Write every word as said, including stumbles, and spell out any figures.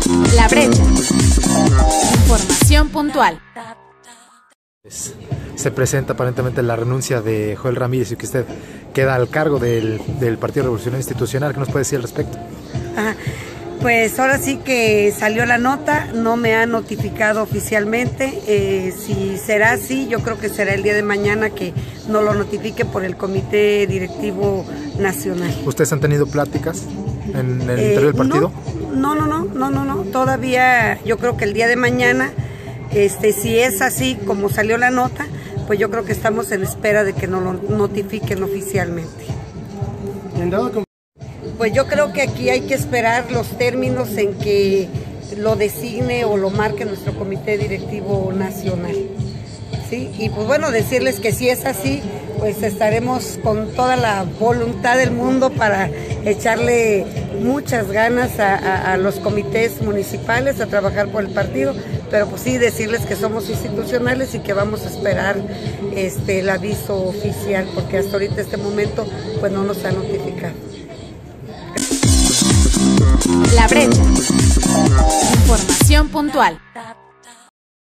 La Brecha. Información puntual. Se presenta aparentemente la renuncia de Joel Ramírez y que usted queda al cargo del, del Partido Revolucionario Institucional. ¿Qué nos puede decir al respecto? Ajá. Pues ahora sí que salió la nota, no me ha notificado oficialmente. Eh, si será así, yo creo que será el día de mañana que nos lo notifique por el Comité Directivo Nacional. ¿Ustedes han tenido pláticas en el eh, interior del partido? No, no, no, no, no, no, todavía yo creo que el día de mañana, este, si es así como salió la nota, pues yo creo que estamos en espera de que nos lo notifiquen oficialmente. Pues yo creo que aquí hay que esperar los términos en que lo designe o lo marque nuestro Comité Directivo Nacional. ¿Sí? Y pues bueno, decirles que si es así, pues estaremos con toda la voluntad del mundo para echarle muchas ganas a, a, a los comités municipales, a trabajar por el partido, pero pues sí decirles que somos institucionales y que vamos a esperar este, el aviso oficial, porque hasta ahorita este momento pues no nos ha notificado. La Brecha. Información puntual.